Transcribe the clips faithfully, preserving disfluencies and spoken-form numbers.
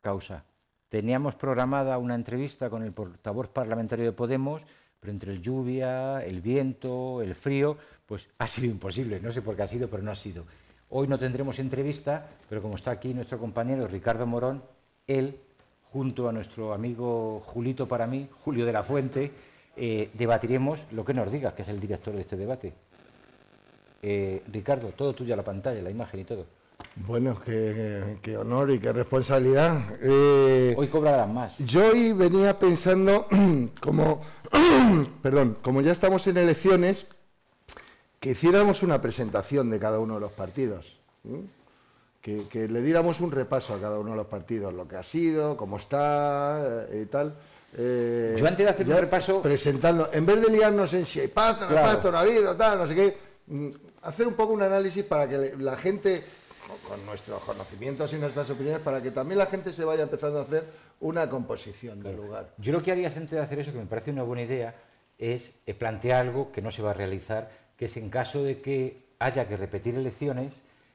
causa. Teníamos programada una entrevista con el portavoz parlamentario de Podemos, pero entre el lluvia, el viento, el frío, pues ha sido imposible. No sé por qué ha sido, pero no ha sido. Hoy no tendremos entrevista, pero como está aquí nuestro compañero Ricardo Morón, él, junto a nuestro amigo Julito para mí, Julio de la Fuente, eh, debatiremos lo que nos digas, que es el director de este debate. Eh, Ricardo, todo tuyo a la pantalla, la imagen y todo. Bueno, qué, qué honor y qué responsabilidad. Eh, hoy cobrarás más. Yo hoy venía pensando, como, perdón, como ya estamos en elecciones, que hiciéramos una presentación de cada uno de los partidos, ¿sí? que, que le diéramos un repaso a cada uno de los partidos, lo que ha sido, cómo está y eh, tal. Eh, Yo antes de hacer un repaso... Presentando, en vez de liarnos en si hay pacto, no hay pacto, no ha habido, tal, no sé qué, hacer un poco un análisis para que la gente, con nuestros conocimientos y nuestras opiniones, para que también la gente se vaya empezando a hacer una composición del lugar. Yo lo que haría antes de hacer eso, que me parece una buena idea, es plantear algo que no se va a realizar, que es en caso de que haya que repetir elecciones,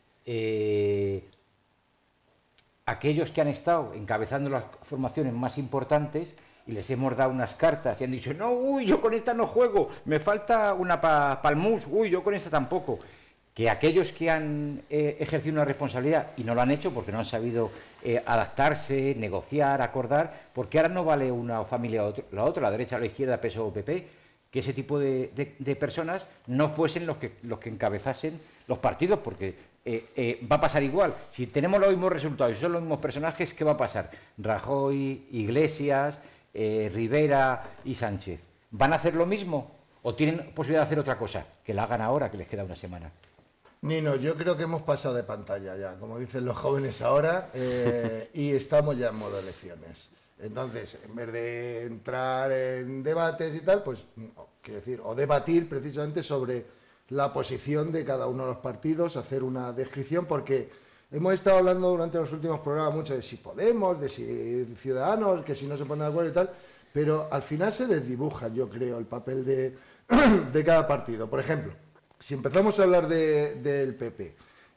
eh, aquellos que han estado encabezando las formaciones más importantes y les hemos dado unas cartas y han dicho, no, uy, yo con esta no juego, me falta una para pa el mus, uy, yo con esta tampoco. Que aquellos que han eh, ejercido una responsabilidad y no lo han hecho porque no han sabido eh, adaptarse, negociar, acordar, porque ahora no vale una familia o la otra, la derecha o la izquierda, P S O o P P, que ese tipo de, de, de personas no fuesen los que, los que encabezasen los partidos, porque eh, eh, va a pasar igual. Si tenemos los mismos resultados y son los mismos personajes, ¿qué va a pasar? Rajoy, Iglesias, eh, Rivera y Sánchez, ¿van a hacer lo mismo o tienen posibilidad de hacer otra cosa? Que la hagan ahora, que les queda una semana. Nino, yo creo que hemos pasado de pantalla ya, como dicen los jóvenes ahora, eh, y estamos ya en modo elecciones. Entonces, en vez de entrar en debates y tal, pues, quiero decir, o debatir precisamente sobre la posición de cada uno de los partidos, hacer una descripción, porque hemos estado hablando durante los últimos programas mucho de si Podemos, de si Ciudadanos, que si no se ponen de acuerdo y tal, pero al final se desdibuja, yo creo, el papel de, de cada partido. Por ejemplo, si empezamos a hablar de, del P P,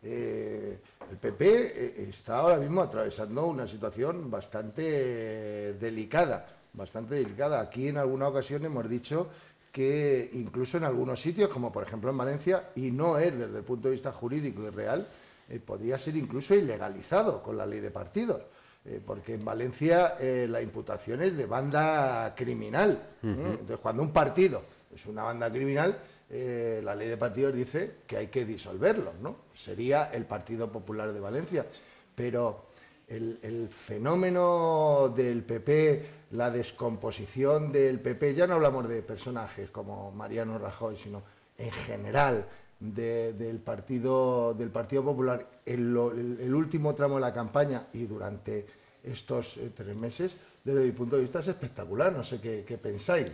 eh, el P P eh, está ahora mismo atravesando una situación bastante eh, delicada, bastante delicada. Aquí en alguna ocasión hemos dicho que incluso en algunos sitios, como por ejemplo en Valencia, y no es desde el punto de vista jurídico y real, eh, podría ser incluso ilegalizado con la ley de partidos. Eh, porque en Valencia eh, la imputación es de banda criminal. Uh-huh. ¿eh? Entonces, cuando un partido es una banda criminal, Eh, la ley de partidos dice que hay que disolverlo, ¿no? Sería el Partido Popular de Valencia. Pero el, el fenómeno del P P, la descomposición del P P, ya no hablamos de personajes como Mariano Rajoy, sino en general de, del, partido, del Partido Popular, el, el, el último tramo de la campaña y durante estos eh, tres meses, desde mi punto de vista es espectacular. No sé qué, qué pensáis.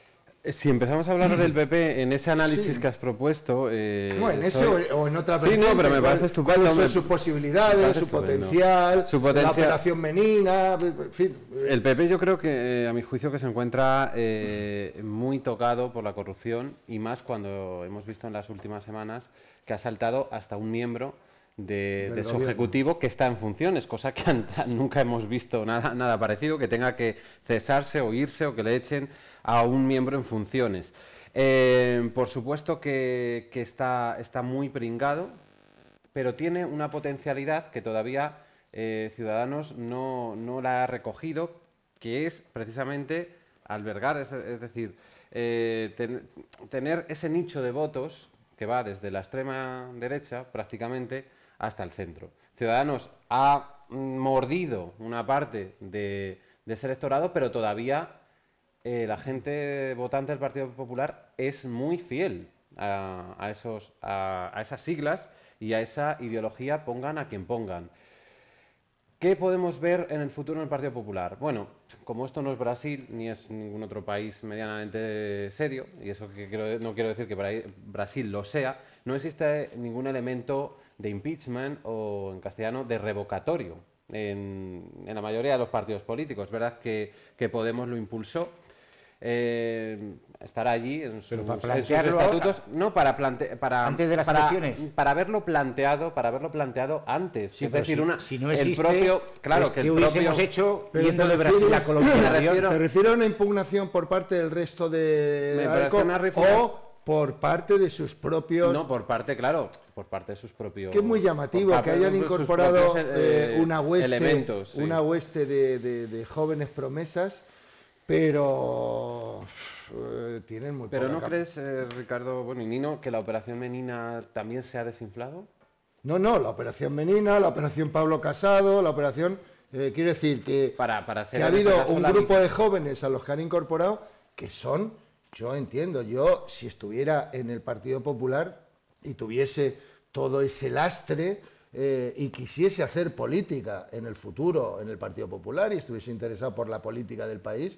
Si empezamos a hablar del P P en ese análisis sí. que has propuesto... Eh, no, en ese o, o en otra vertiente. Sí, no, pero me parece estupendo. ¿Cuáles son sus posibilidades, su potencial, su potencial, la operación menina, en fin? El P P yo creo que, eh, a mi juicio, que se encuentra eh, muy tocado por la corrupción y más cuando hemos visto en las últimas semanas que ha saltado hasta un miembro de, de su ejecutivo que está en funciones, cosa que nunca hemos visto nada, nada parecido, que tenga que cesarse o irse o que le echen a un miembro en funciones. Eh, por supuesto que, que está, está muy pringado, pero tiene una potencialidad que todavía eh, Ciudadanos no, no la ha recogido, que es precisamente albergar, es, es decir, eh, ten, tener ese nicho de votos que va desde la extrema derecha prácticamente hasta el centro. Ciudadanos ha mordido una parte de, de ese electorado, pero todavía eh, la gente votante del Partido Popular es muy fiel a, a, esos, a, a esas siglas y a esa ideología, pongan a quien pongan. ¿Qué podemos ver en el futuro en el Partido Popular? Bueno, como esto no es Brasil, ni es ningún otro país medianamente serio, y eso que quiero, no quiero decir que Brasil lo sea, no existe ningún elemento de impeachment o, en castellano, de revocatorio en, en la mayoría de los partidos políticos. Es verdad que, que Podemos lo impulsó. eh, estará allí en, sus, para en sus plantearlo estatutos, ahora, no para plante, para antes de las para, elecciones. para haberlo planteado, para haberlo planteado antes. Sí, es pero decir, si, una, si no el existe, propio, claro, pues, que ¿qué el hubiésemos propio, hecho Pero yendo te de Brasil a refieres- colonización? ¿Te refieres a una impugnación por parte del resto de Me ALCO parece una referencia- o por parte de sus propios? no, por parte, claro, por parte de sus propios... Que es muy por llamativo parte que de hayan sus incorporado propios, eh, eh, una hueste, elementos, sí. una hueste de, de- de jóvenes promesas, pero eh, tienen muy Pero poca ¿no capa. crees, eh, Ricardo, bueno, y Nino, que la operación Menina también se ha desinflado? No, no, la operación Menina, la operación Pablo Casado, la operación... Eh, quiere decir que, Para, para hacer que ha en este habido caso un la grupo vi- de jóvenes a los que han incorporado que son, yo entiendo, yo si estuviera en el Partido Popular y tuviese todo ese lastre eh, y quisiese hacer política en el futuro en el Partido Popular y estuviese interesado por la política del país,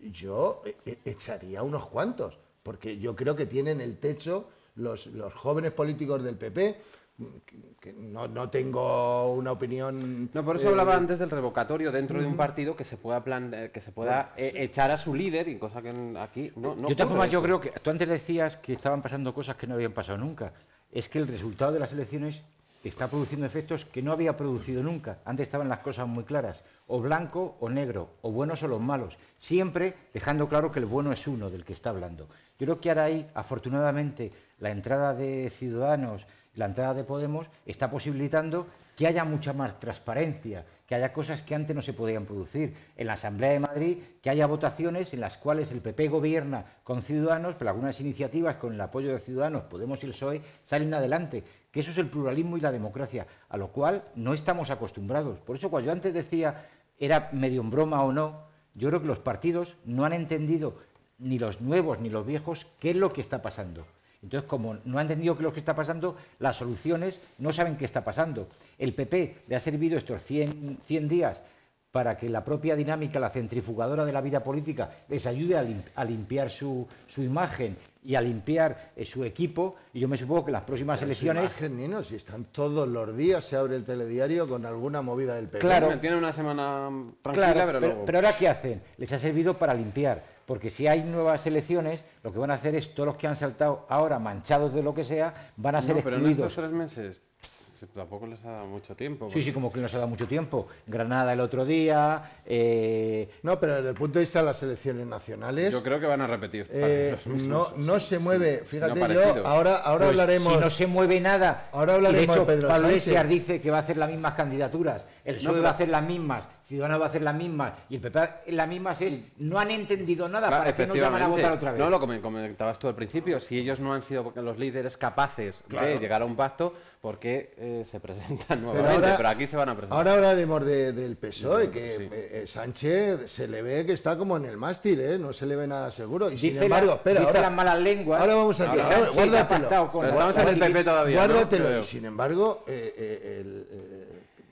yo eh, echaría unos cuantos, porque yo creo que tienen el techo los, los jóvenes políticos del P P, que, que no, no tengo una opinión... No, por eso eh, hablaba antes del revocatorio dentro de un partido que se pueda plan, eh, que se pueda eh, echar a su líder, y cosa que en- aquí no, no de todas ocurre formas, yo eso. creo que tú antes decías que estaban pasando cosas que no habían pasado nunca. Es que el resultado de las elecciones está produciendo efectos que no había producido nunca. Antes estaban las cosas muy claras, o blanco o negro, o buenos o los malos, siempre dejando claro que el bueno es uno del que está hablando. Yo creo que ahora ahí, afortunadamente, la entrada de Ciudadanos, la entrada de Podemos, está posibilitando que haya mucha más transparencia, que haya cosas que antes no se podían producir. En la Asamblea de Madrid, que haya votaciones en las cuales el P P gobierna con Ciudadanos, pero algunas iniciativas con el apoyo de Ciudadanos, Podemos y el P S O E salen adelante. Que eso es el pluralismo y la democracia, a lo cual no estamos acostumbrados. Por eso, cuando yo antes decía, era medio en broma o no, yo creo que los partidos no han entendido, ni los nuevos ni los viejos, qué es lo que está pasando. Entonces, como no han entendido qué es lo que está pasando, las soluciones no saben qué está pasando. El P P le ha servido estos cien, cien días para que la propia dinámica, la centrifugadora de la vida política, les ayude a, lim a limpiar su, su imagen y a limpiar eh, su equipo. Y yo me supongo que en las próximas Pero elecciones... su imagen, Nino, si están todos los días, se abre el telediario con alguna movida del P P. Claro. Tiene una semana tranquila, Claro, pero, pero, luego... pero ahora ¿qué hacen? Les ha servido para limpiar, porque si hay nuevas elecciones, lo que van a hacer es todos los que han saltado ahora manchados de lo que sea, van a ser no, pero en excluidos. estos tres meses pff, tampoco les ha dado mucho tiempo. Sí, sí, como que nos ha dado mucho tiempo. Granada el otro día... Eh... No, pero desde el punto de vista de las elecciones nacionales... Yo creo que van a repetir. eh, los mismos, no, no sí, se mueve, sí, fíjate, no yo, parecido. ahora, ahora Pues, hablaremos... si no se mueve nada, Ahora y hablaremos de hecho de Pedro Pablo Sánchez. Iglesias dice que va a hacer las mismas candidaturas, el P S O E No, va a pero- hacer las mismas, Ciudadanos va a hacer las mismas, y el P P las mismas es, no han entendido nada, Claro, para que nos llaman a efectivamente. votar otra vez. No, lo que comentabas tú al principio, si ellos no han sido los líderes capaces de llegar a un pacto, ¿por qué eh, se presentan nuevamente? Pero, ahora- aquí se van a presentar. Ahora hablaremos de- del P S O E, Sí. que eh, eh, Sánchez se le ve que está como en el mástil, ¿eh? No se le ve nada seguro. Y sin Dice, embargo, la- espera, dice ahora, las malas lenguas ahora vamos a que ahora, Sánchez ha guárdatelo. pactado con Pero la- estamos en el la- P P todavía, ¿no? Guárdatelo. Creo. Y sin embargo, eh, eh, el, eh,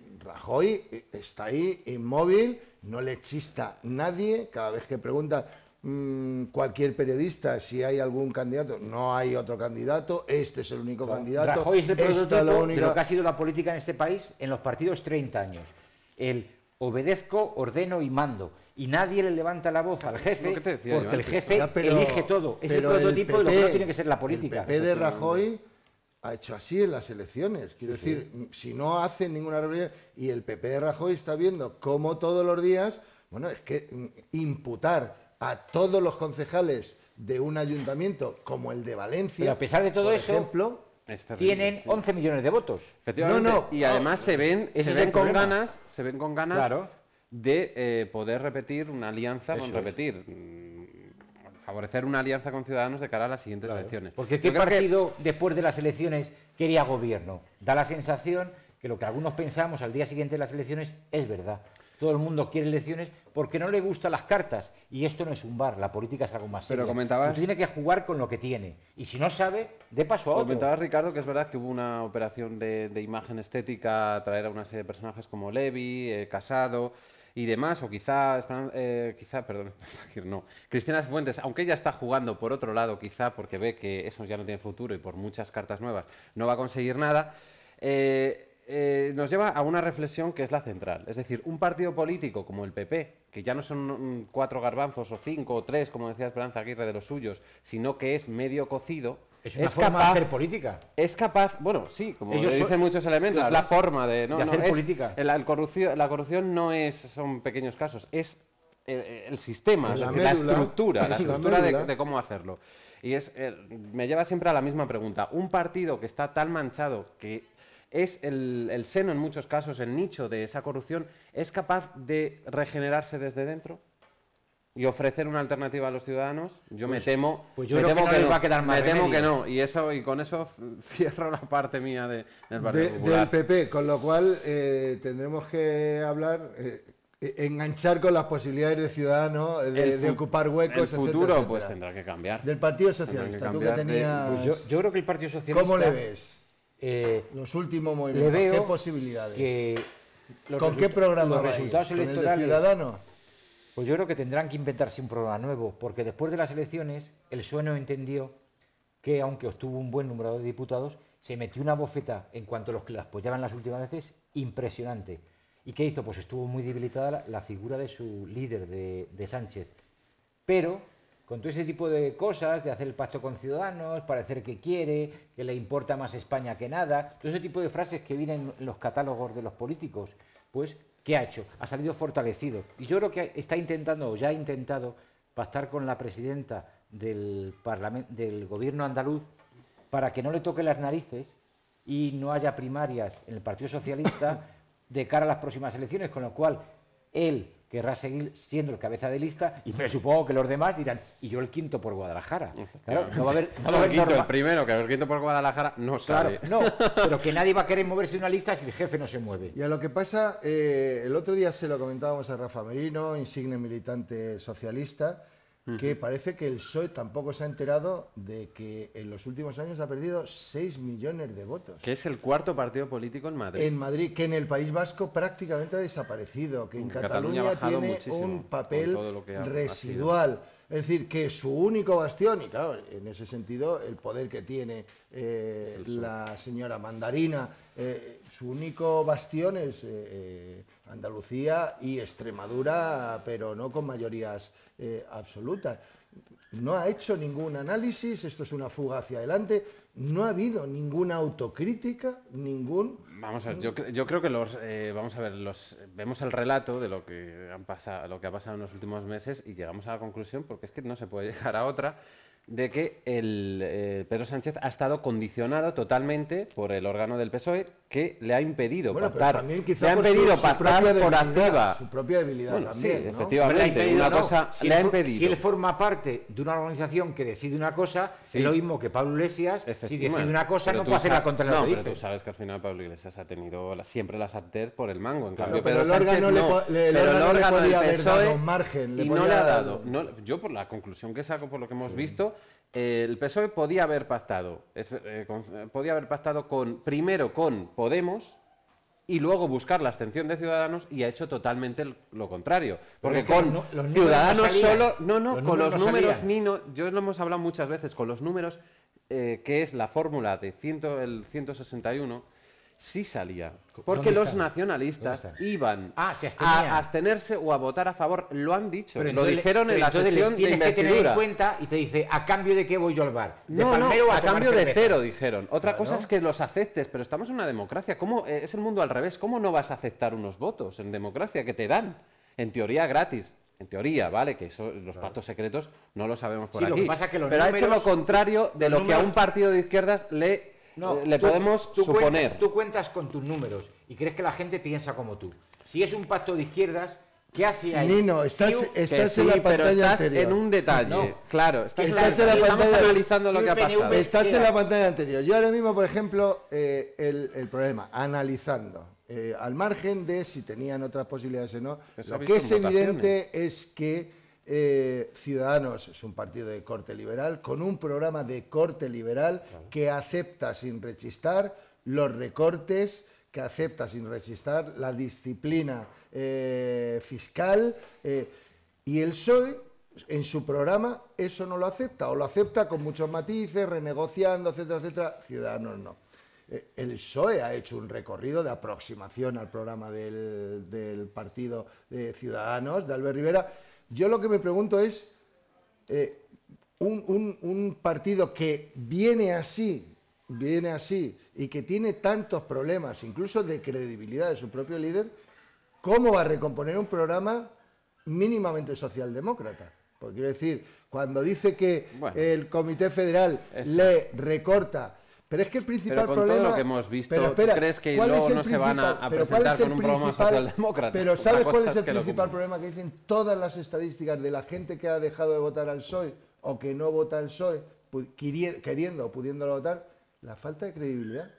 Rajoy eh, está ahí inmóvil, no le chista nadie. Cada vez que pregunta mm, cualquier periodista si hay algún candidato, no hay otro candidato, este es el único candidato. Rajoy es el esta prototipo es la de única- lo que ha sido la política en este país en los partidos treinta años. El obedezco, ordeno y mando. Y nadie le levanta la voz al jefe, Lo que te decía yo porque el antes. jefe Ya, pero- elige todo. Es el pero prototipo de lo que P P no tiene que ser la política. El P P de Rajoy ha hecho así en las elecciones. Quiero decir, si no hace ninguna rebelión y el P P de Rajoy está viendo cómo todos los días, bueno, es que mm, imputar a todos los concejales de un ayuntamiento como el de Valencia, Pero a pesar de todo por eso, ejemplo, Es terrible, tienen sí. once millones de votos. Efectivamente. No, no, y ah, además se ven, ese se es ven el con problema. ganas, se ven con ganas Claro. de eh, poder repetir una alianza, Eso con es. repetir, mm, favorecer una alianza con Ciudadanos de cara a las siguientes elecciones. Porque ¿qué Yo creo que- partido después de las elecciones quería gobierno? Da la sensación que lo que algunos pensamos al día siguiente de las elecciones es verdad. Todo el mundo quiere elecciones porque no le gustan las cartas. Y esto no es un bar, la política es algo más serio. Pero comentabas- Tú tiene que jugar con lo que tiene. Y si no sabe, dé paso a otro. Comentabas, Ricardo, que es verdad que hubo una operación de, de imagen estética, traer a una serie de personajes como Levi, eh, Casado y demás, o quizá, Esperan- eh, quizá, perdón, no, Cristina Fuentes, aunque ella está jugando por otro lado, quizá porque ve que eso ya no tiene futuro y por muchas cartas nuevas no va a conseguir nada, eh, eh, nos lleva a una reflexión que es la central. Es decir, un partido político como el P P, que ya no son cuatro garbanzos o cinco o tres, como decía Esperanza Aguirre, de los suyos, sino que es medio cocido, es una es forma capaz, de hacer política. Es capaz, bueno, sí, como Ellos le dicen son, muchos elementos, claro, es la forma de, no, de no, hacer es, política. La, el corrupción, la corrupción no es, son pequeños casos, es el, el sistema, la, es médula, la estructura, la estructura la de, de cómo hacerlo. Y es, eh, me lleva siempre a la misma pregunta. Un partido que está tan manchado, que es el, el seno en muchos casos, el nicho de esa corrupción, ¿es capaz de regenerarse desde dentro y ofrecer una alternativa a los ciudadanos? Yo pues, me temo, pues yo me creo temo que no que les no, va a quedar más me temo remedio. que no, y eso y con eso cierro la parte mía de, del Partido de, Popular. del P P, con lo cual eh, tendremos que hablar, eh, enganchar con las posibilidades de Ciudadanos de, de ocupar huecos, el futuro etcétera, pues etcétera. tendrá que cambiar. Del Partido Socialista, que tú que tenías... De, pues yo, yo creo que el Partido Socialista... ¿Cómo le ves? Eh, los últimos movimientos, le veo ¿qué posibilidades? Que ¿Con qué programa los va resultados ¿Con electorales? el de Ciudadanos? Pues yo creo que tendrán que inventarse un programa nuevo, porque después de las elecciones el P S O E no entendió que, aunque obtuvo un buen número de diputados, se metió una bofeta en cuanto a los que la apoyaban las últimas veces impresionante. ¿Y qué hizo? Pues estuvo muy debilitada la, la figura de su líder, de, de Sánchez. Pero con todo ese tipo de cosas, de hacer el pacto con Ciudadanos, parecer que quiere, que le importa más España que nada, todo ese tipo de frases que vienen en los catálogos de los políticos, pues, ¿qué ha hecho? Ha salido fortalecido. Y yo creo que está intentando, o ya ha intentado, pactar con la presidenta del, del gobierno andaluz para que no le toque las narices y no haya primarias en el Partido Socialista de cara a las próximas elecciones, con lo cual él querrá seguir siendo el cabeza de lista y me supongo que los demás dirán, y yo el quinto por Guadalajara. Claro, no va a haber, no va a haber el, quinto, norma... el primero, que el quinto por Guadalajara no sale. Claro, no, pero que nadie va a querer moverse de una lista si el jefe no se mueve. Y a lo que pasa, eh, el otro día se lo comentábamos a Rafa Merino, insigne militante socialista, que parece que el P S O E tampoco se ha enterado de que en los últimos años ha perdido seis millones de votos. Que es el cuarto partido político en Madrid. En Madrid, que en el País Vasco prácticamente ha desaparecido, que en, en Cataluña, Cataluña tiene un papel residual. Es decir, que su único bastión, y claro, en ese sentido, el poder que tiene eh, la señora Mandarina, eh, su único bastión es eh, Andalucía y Extremadura, pero no con mayorías eh, absolutas. No ha hecho ningún análisis, esto es una fuga hacia adelante, no ha habido ninguna autocrítica, ningún... Vamos a ver, yo, yo creo que los, eh, vamos a ver, los, vemos el relato de lo que, han pasado, lo que ha pasado en los últimos meses y llegamos a la conclusión, porque es que no se puede llegar a otra, de que el eh, Pedro Sánchez ha estado condicionado totalmente por el órgano del P S O E que le ha impedido bueno, pactar, también quizá le ha por impedido su, pactar su por activa. Su propia debilidad bueno, también, sí, ¿no? efectivamente, impedido, una no. cosa si le ha él, impedido. Si él forma parte de una organización que decide una cosa, sí. Es lo mismo que Pablo Iglesias, si decide una cosa no puede hacerla contra no, lo que pero dice. tú sabes que al final Pablo Iglesias ha tenido la, siempre la sartén por el mango, en Claro, cambio pero Pedro el órgano Sánchez le, le, no, pero el órgano le podía del haber P S O E dado margen. Le y no podía le ha dar... dado, no, yo por la conclusión que saco, por lo que hemos sí. visto, eh, el P S O E podía haber pactado, es, eh, con, podía haber pactado con, primero con Podemos, y luego buscar la abstención de Ciudadanos, y ha hecho totalmente lo contrario. Porque con los, los Ciudadanos no solo... No, no, los con los no números ni no... Yo lo hemos hablado muchas veces, con los números, eh, que es la fórmula de cien, el ciento sesenta y uno, sí salía. Porque los nacionalistas iban ah, se a abstenerse o a votar a favor. Lo han dicho, pero lo dijeron le, en la sesión de investidura. Tienes que tener en cuenta y te dice, ¿a cambio de qué voy yo al bar? ¿De no, no, a, a cambio de cerveza? cero, dijeron. Otra claro. cosa es que los aceptes, pero estamos en una democracia. ¿Cómo eh, es el mundo al revés? ¿Cómo no vas a aceptar unos votos en democracia que te dan? En teoría gratis. En teoría, ¿vale? Que eso, los claro. pactos secretos no lo sabemos por sí, aquí. Lo que pasa es que los pero números, ha hecho lo contrario de lo números... que a un partido de izquierdas le, no, eh, le tú, podemos tú suponer. Cuentas, tú cuentas con tus números y crees que la gente piensa como tú. Si es un pacto de izquierdas, ¿qué hace ahí? Nino, estás, estás sí, en la pero pantalla estás anterior. en un detalle. No, claro, estás, estás en la, en la estamos pantalla, analizando lo que ha pasado. Estás en la pantalla anterior. Yo ahora mismo, por ejemplo, eh, el, el problema, analizando, eh, al margen de si tenían otras posibilidades o no, Eso lo que es evidente es que eh, Ciudadanos es un partido de corte liberal, con un programa de corte liberal claro. que acepta sin rechistar los recortes, que acepta sin rechistar la disciplina eh, fiscal, eh, y el P S O E en su programa eso no lo acepta, o lo acepta con muchos matices, renegociando, etcétera, etcétera. Ciudadanos no. Eh, el P S O E ha hecho un recorrido de aproximación al programa del, del partido de Ciudadanos, de Albert Rivera. Yo lo que me pregunto es, eh, un, un, un partido que viene así, viene así, y que tiene tantos problemas, incluso de credibilidad de su propio líder, ¿cómo va a recomponer un programa mínimamente socialdemócrata? Porque quiero decir, cuando dice que bueno, el Comité Federal eso. le recorta... Pero es que el principal pero con problema... todo lo que hemos visto, pero espera, ¿crees que luego no se van a, a presentar con un programa socialdemócrata? Pero ¿sabes cuál es el principal problema que dicen todas las estadísticas de la gente que ha dejado de votar al P S O E o que no vota al P S O E, queriendo o pudiéndolo votar? La falta de credibilidad.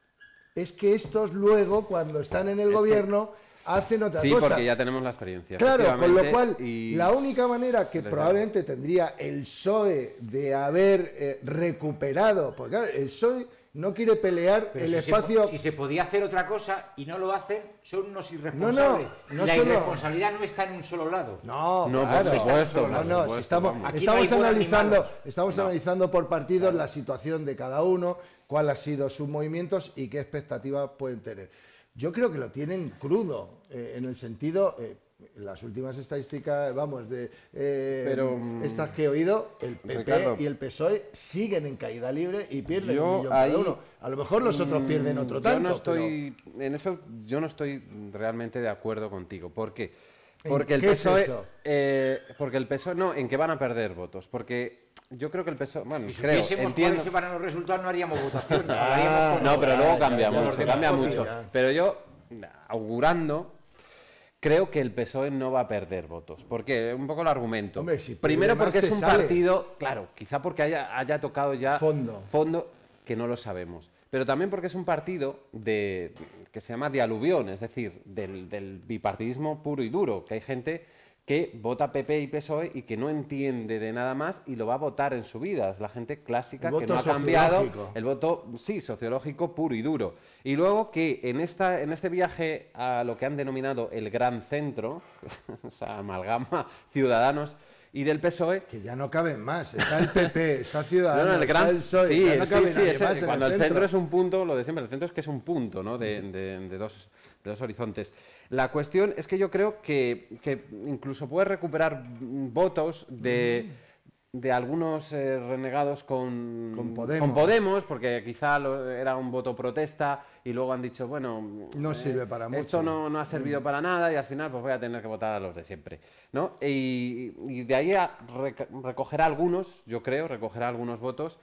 Es que estos luego, cuando están en el es gobierno, que... hacen otra sí, cosa. Sí, porque ya tenemos la experiencia. Claro, con lo cual, y... la única manera que probablemente da. tendría el P S O E de haber eh, recuperado, porque claro, el P S O E no quiere pelear Pero el si espacio... Se, si se podía hacer otra cosa y no lo hacen, son unos irresponsables. No, no, no la solo... irresponsabilidad no está en un solo lado. No, no claro, por supuesto. No, no, no, si estamos, estamos no analizando, estamos no. analizando por partidos claro. la situación de cada uno, cuál ha sido sus movimientos y qué expectativas pueden tener. Yo creo que lo tienen crudo, eh, en el sentido, eh, las últimas estadísticas, vamos, de eh, Pero, estas que he oído, el P P Ricardo, y el P S O E siguen en caída libre y pierden yo un millón ahí, cada uno. A lo mejor los otros pierden otro tanto. Yo no estoy, pero... en eso yo no estoy realmente de acuerdo contigo. ¿Por qué? Porque el ¿Qué P S O E, es eso? eh, porque el P S O E, no, en que van a perder votos, porque yo creo que el P S O E, bueno, y si creo, entiendo... cuáles se van a los resultados, no haríamos votación. No, ah, no pero luego cambia ya, ya, mucho, ya, cambia ya, mucho. ya. Pero yo, augurando, creo que el P S O E no va a perder votos. ¿Por qué? Un poco el argumento. Hombre, si primero porque es un sale. partido, claro, quizá porque haya, haya tocado ya fondo. fondo, que no lo sabemos. Pero también porque es un partido de, que se llama de aluvión, es decir, del, del bipartidismo puro y duro, que hay gente que vota P P y P S O E y que no entiende de nada más y lo va a votar en su vida. Es la gente clásica el que no ha cambiado el voto, sí, sociológico puro y duro. Y luego que en, esta, en este viaje a lo que han denominado el gran centro, esa amalgama Ciudadanos y del P S O E... Que ya no caben más, está el P P, está Ciudadanos, no, no, el gran, está el P S O E, sí, ya no sí, cabe sí, nadie ese, más en cuando el el centro. centro es un punto, lo de siempre, el centro es que es un punto, ¿no? de, de, de dos... de dos horizontes. La cuestión es que yo creo que, que incluso puede recuperar votos de, de algunos eh, renegados con, con, Podemos. con Podemos, porque quizá lo, era un voto protesta y luego han dicho, bueno, no eh, sirve para mucho. Esto no, no ha servido mm. para nada y al final pues voy a tener que votar a los de siempre, ¿no? Y, y de ahí a rec recogerá algunos, yo creo, recogerá algunos votos.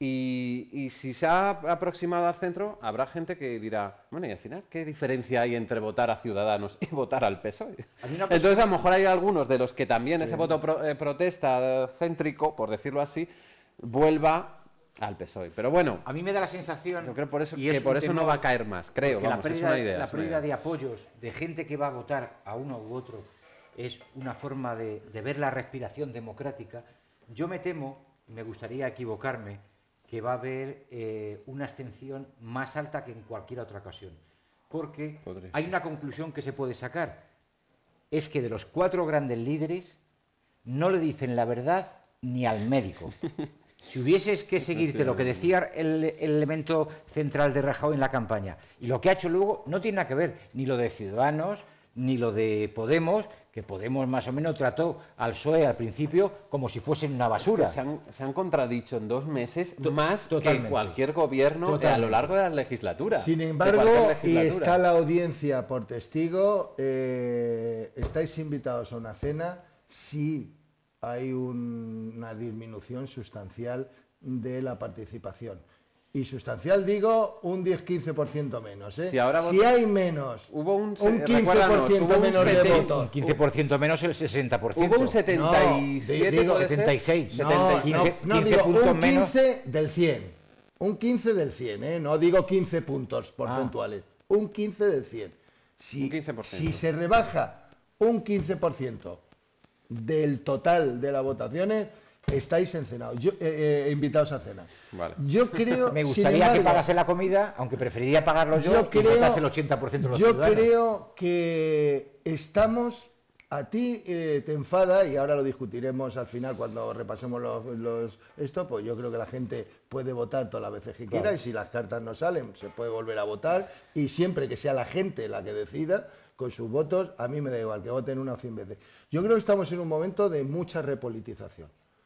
Y, y si se ha aproximado al centro, habrá gente que dirá, bueno, y al final, ¿qué diferencia hay entre votar a Ciudadanos y votar al P S O E? Entonces, a lo mejor hay algunos de los que también sí. ese voto pro, eh, protesta céntrico, por decirlo así, vuelva al P S O E. Pero bueno, a mí me da la sensación, yo creo por eso, que por eso no va a caer más, creo, vamos, la pérdida, es una idea. La es pérdida una idea. de apoyos de gente que va a votar a uno u otro es una forma de, de ver la respiración democrática. Yo me temo, me gustaría equivocarme, que va a haber eh, una abstención más alta que en cualquier otra ocasión. Porque Podría. hay una conclusión que se puede sacar. Es que de los cuatro grandes líderes no le dicen la verdad ni al médico. Si hubieses que seguirte lo que decía el, el elemento central de Rajoy en la campaña y lo que ha hecho luego, no tiene nada que ver ni lo de Ciudadanos ni lo de Podemos, que Podemos más o menos trató al P S O E al principio como si fuesen una basura. Es que se, han, se han contradicho en dos meses to más totalmente. que cualquier gobierno a lo largo de la legislatura. Sin embargo, legislatura. y está la audiencia por testigo, eh, estáis invitados a una cena si hay un, una disminución sustancial de la participación. Y sustancial digo un diez a quince por ciento menos. ¿eh? Si, ahora si hay menos, hubo un, un quince por ciento menos de votos. Un quince por ciento menos el sesenta por ciento. Hubo un setenta y siete, no, digo, setenta y seis. No, setenta, no, quince, no, quince digo puntos un menos. quince del cien. Un quince del cien, ¿eh? No digo quince puntos porcentuales. Ah. Un quince del cien. Si, un quince por ciento. Si se rebaja un quince por ciento del total de las votaciones, estáis en cena, yo, eh, eh, invitados a cena. Vale. Yo creo, me gustaría embargo, que pagase la comida, aunque preferiría pagarlo yo, yo creo, y votase el ochenta por ciento de los yo ciudadanos. Yo creo que estamos a ti eh, te enfada, y ahora lo discutiremos al final cuando repasemos los, los esto, pues yo creo que la gente puede votar todas las veces que quiera, claro. Y si las cartas no salen, se puede volver a votar, y siempre que sea la gente la que decida, con sus votos, a mí me da igual que voten una o cien veces. Yo creo que estamos en un momento de mucha repolitización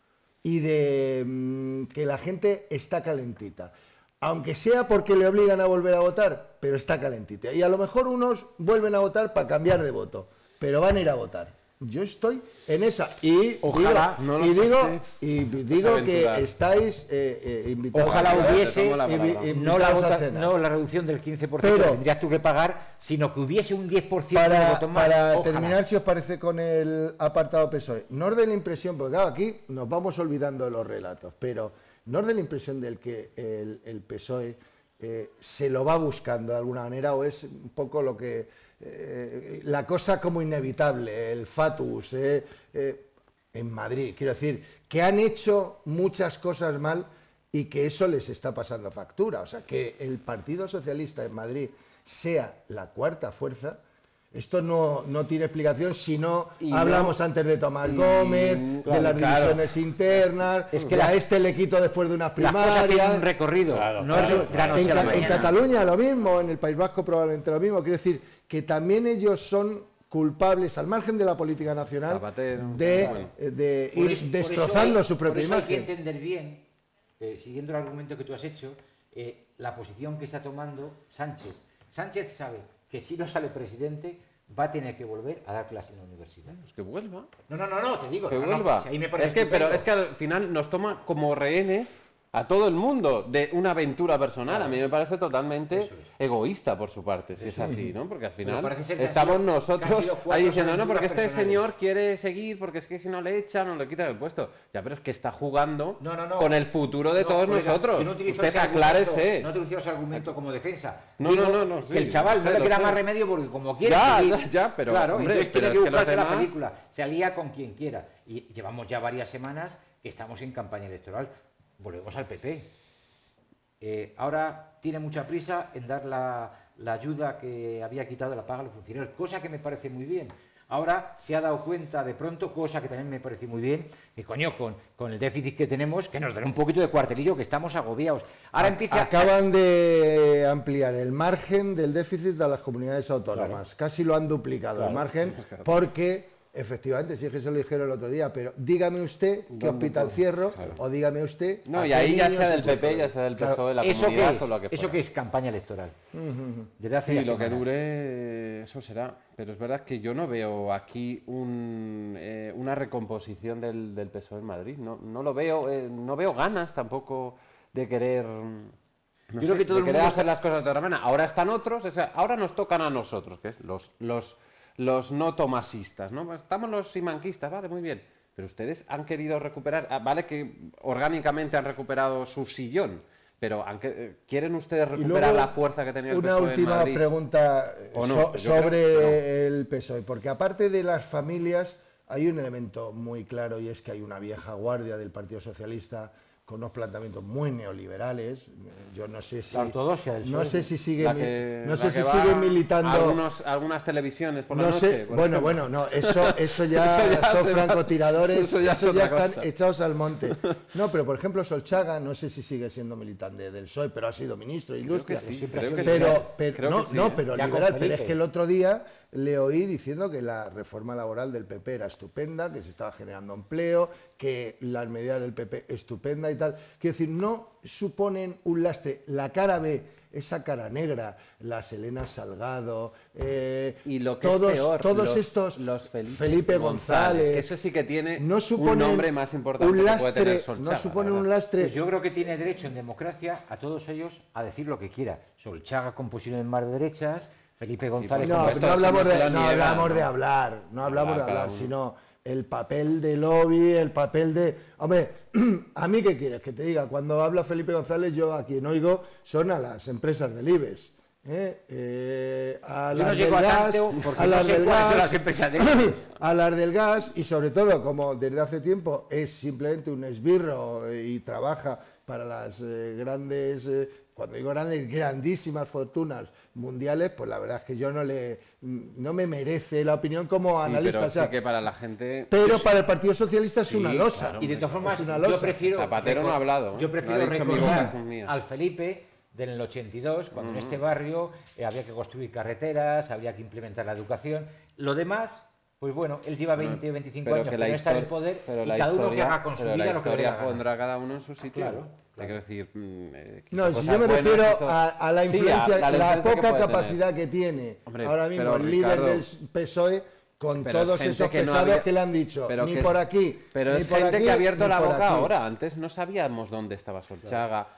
y de mmm, que la gente está calentita. Aunque sea porque le obligan a volver a votar, pero está calentita. Y a lo mejor unos vuelven a votar para cambiar de voto, pero van a ir a votar. Yo estoy en esa. Y ojalá digo, no y digo, y digo que estáis eh, eh, invitados. Ojalá a hubiese la y, y, no, la vota, no la reducción del quince por ciento pero, que tendrías tú que pagar, sino que hubiese un diez por ciento para, de votos más. Para ojalá. terminar, si os parece, con el apartado P S O E, no os dé la impresión, porque claro, aquí nos vamos olvidando de los relatos, pero no os dé la impresión del que el, el P S O E eh, se lo va buscando de alguna manera, o es un poco lo que... Eh, la cosa como inevitable, el fatus eh, eh, en Madrid, quiero decir, que han hecho muchas cosas mal y que eso les está pasando factura, o sea, que el Partido Socialista en Madrid sea la cuarta fuerza, esto no, no tiene explicación si no y hablamos no, antes de Tomás y, Gómez, claro, de las divisiones claro. internas, es que a este le quito después de unas primarias. Tiene un recorrido. Claro, no claro, es claro. En, en, en Cataluña lo mismo, en el País Vasco probablemente lo mismo. Quiero decir que también ellos son culpables, al margen de la política nacional, Zapatero, de, bueno. de ir eso, destrozando hay, su propia por eso imagen. Hay que entender bien, eh, siguiendo el argumento que tú has hecho, eh, la posición que está tomando Sánchez. Sánchez sabe que si no sale presidente va a tener que volver a dar clase en la universidad. Pues que vuelva. No, no, no, no te digo. Que no, vuelva. No, si ahí me parece es que, pero es que al final nos toma como rehenes a todo el mundo de una aventura personal. Claro. A mí me parece totalmente es. egoísta por su parte, si es así, ¿no? Porque al final estamos sido, nosotros ahí diciendo, no, porque este personales. señor quiere seguir, porque es que si no le echan, no le quitan el puesto. Ya, pero es que está jugando no, no, no. con el futuro de no, todos nosotros. No Usted aclárese. No utilizo ese argumento como defensa. No, Digo, no, no. no sí, el chaval no le queda más remedio porque como quiere ya, seguir, ya, ya, pero claro, hombre, entonces tiene pero que es buscarse que demás... la película. Se alía con quien quiera. Y llevamos ya varias semanas que estamos en campaña electoral. Volvemos al P P. Eh, ahora tiene mucha prisa en dar la, la ayuda que había quitado la paga a los funcionarios, cosa que me parece muy bien. Ahora se ha dado cuenta de pronto, cosa que también me parece muy bien, que coño, con, con el déficit que tenemos, que nos den un poquito de cuartelillo, que estamos agobiados. Ahora empieza... Acaban de ampliar el margen del déficit de las comunidades autónomas, claro. Casi lo han duplicado claro. el margen, porque... Efectivamente, sí es que se lo dijeron el otro día, pero dígame usted qué hospital cierro, claro. o dígame usted... No, y ahí ya sea del P P, ya sea del P S O E, claro. la ¿Eso comunidad es? o lo que fuera. ¿Eso qué es campaña electoral? Uh-huh. Desde hace sí, lo semanas. Que dure, eso será. Pero es verdad que yo no veo aquí un, eh, una recomposición del, del P S O E en Madrid. No, no lo veo, eh, no veo ganas tampoco de querer... No yo sé, creo que todo de el querer mundo hacer está... las cosas de otra manera. Ahora están otros, o sea, ahora nos tocan a nosotros, que es los... los los no tomasistas, ¿no? Estamos los simanquistas, vale, muy bien, pero ustedes han querido recuperar, vale que orgánicamente han recuperado su sillón, pero han que, ¿quieren ustedes recuperar la fuerza que tenía el P S O E Una última en Madrid? pregunta ¿O no? so, sobre creo, no. el P S O E, porque aparte de las familias hay un elemento muy claro y es que hay una vieja guardia del Partido Socialista con unos planteamientos muy neoliberales. Yo no sé si la ortodoxia del no sé si sigue que, no sé si sigue militando algunos, algunas televisiones por no la noche. Sé, por bueno, bueno, no, eso eso ya, eso ya son francotiradores, eso ya, eso ya están echados al monte. No, pero por ejemplo Solchaga, no sé si sigue siendo militante del P S O E, pero ha sido ministro de Industria. Creo que sí, creo que pero, sí. pero creo no, que sí, no, ¿eh? pero ya liberal, pero es que el otro día le oí diciendo que la reforma laboral del P P era estupenda, que se estaba generando empleo, que las medidas del P P estupenda y tal. Quiero decir, no suponen un lastre. La cara B, esa cara negra, las Elena Salgado, eh, y lo que todos, es peor, todos los, estos, los Felipe, Felipe González, González, que eso sí que tiene no un nombre más importante un lastre, que puede tener Solchaga. No supone un lastre. Pues yo creo que tiene derecho en democracia a todos ellos a decir lo que quiera. Solchaga con posiciones más derechas, Felipe González... Sí, no, no hablamos, de, no hablamos de hablar, no hablamos de hablar, sino el papel de lobby, el papel de... Hombre, ¿a mí qué quieres que te diga? Cuando habla Felipe González, yo a quien oigo son a las empresas del IBEX. ¿eh? Eh, a, yo las no llego del a gas, tanto porque a las no sé del cuáles gas, son las empresas del IBEX. A las del gas y sobre todo, como desde hace tiempo es simplemente un esbirro y trabaja para las eh, grandes... Eh, cuando digo grandes, grandísimas fortunas mundiales, pues la verdad es que yo no le no me merece la opinión como Sí, analista. pero o sea, sí que para la gente... pero para el Partido Socialista es Sí, una losa. claro. Y de todas formas, Es una yo losa. prefiero... Zapatero no ha hablado, ¿eh? Yo prefiero No ha dicho mi recordar boca es mía. al Felipe del ochenta y dos, cuando en este barrio eh, había que construir carreteras, había que implementar la educación. Lo demás, pues bueno, él lleva veinte o veinticinco Pero años que que la no está en el historia- poder pero y la cada uno que historia- haga con su pero la vida lo que le dé la historia gana. pondrá a cada uno en su sitio. Claro, Hay que decir... mm, eh, que No, hizo si cosas yo me buenas, refiero hizo- a, a la Sí, a- influencia, a la, influencia que poca puede tener. capacidad que tiene Hombre, ahora mismo pero, el líder Ricardo, del P S O E con pero es todos gente esos que no pesados había- que le han dicho, pero ni que por es- aquí, Pero ni es por gente aquí, que ha abierto ni la por boca aquí. ahora. Antes no sabíamos dónde estaba Solchaga,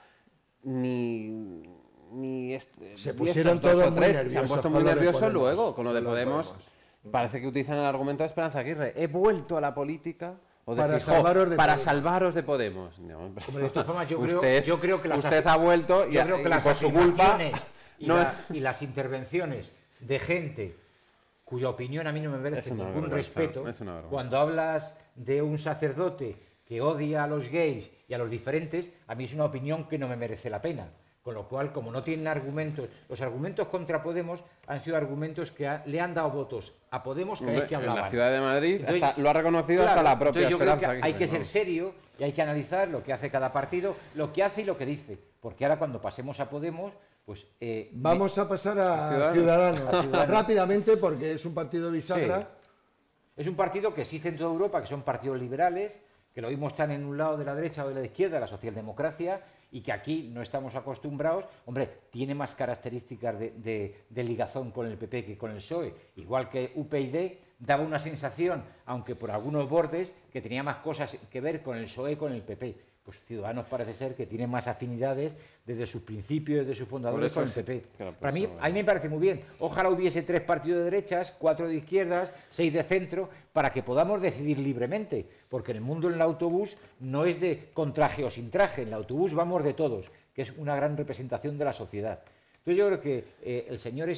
ni... ni est- Se ni pusieron estos dos todos o muy tres. Se han nerviosos puesto con muy lo de nerviosos Podemos, luego con lo de con lo de Podemos. Podemos. Parece que utilizan el argumento de Esperanza Aguirre. He vuelto a la política... O Para decir, salvaros "Jo, de para Podemos". salvaros de Podemos. No, Hombre, de todas formas, yo, usted, creo, yo creo que las usted afi- ha vuelto y, yo creo que y las por su culpa afirmaciones y, no la- y las intervenciones de gente cuya opinión a mí no me merece Es una ningún vergüenza, respeto, es una vergüenza. cuando hablas de un sacerdote que odia a los gays y a los diferentes, a mí es una opinión que no me merece la pena. Con lo cual, como no tienen argumentos, los argumentos contra Podemos han sido argumentos que ha- le han dado votos a Podemos cada vez que en hablaban. la ciudad de Madrid Entonces, hasta- lo ha reconocido claro, hasta la propia entonces yo creo Esperanza que hay Aguirre, que ser ¿no? serio y hay que analizar lo que hace cada partido, lo que hace y lo que dice. Porque ahora cuando pasemos a Podemos, pues... eh, Vamos a pasar a Ciudadanos. Ciudadanos, A Ciudadanos. rápidamente porque es un partido bisagra. Sí. Es un partido que existe en toda Europa, que son partidos liberales, que lo mismo están en un lado de la derecha o de la izquierda, la socialdemocracia, y que aquí no estamos acostumbrados. Hombre, tiene más características de, de- de ligazón con el P P que con el P S O E, igual que U P Y daba una sensación, aunque por algunos bordes, que tenía más cosas que ver con el P S O E y con el P P. Pues Ciudadanos parece ser que tiene más afinidades desde sus principios, desde sus fundadores Por con eso el P P. sí, que lo Para mí, pensaba. a mí me parece muy bien. Ojalá hubiese tres partidos de derechas, cuatro de izquierdas, seis de centro, para que podamos decidir libremente. Porque en el mundo en el autobús no es de con traje o sin traje. En el autobús vamos de todos, que es una gran representación de la sociedad. Entonces yo creo que eh, el señor